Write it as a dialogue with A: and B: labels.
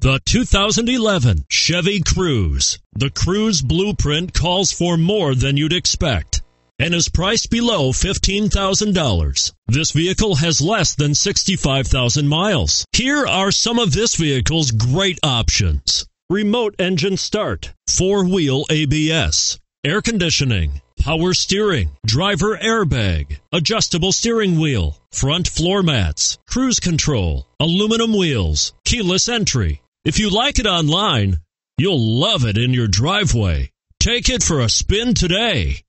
A: The 2011 Chevy Cruze. The Cruze blueprint calls for more than you'd expect and is priced below $15,000. This vehicle has less than 65,000 miles. Here are some of this vehicle's great options: remote engine start, 4-wheel ABS, air conditioning, power steering, driver airbag, adjustable steering wheel, front floor mats, cruise control, aluminum wheels, keyless entry. If you like it online, you'll love it in your driveway. Take it for a spin today.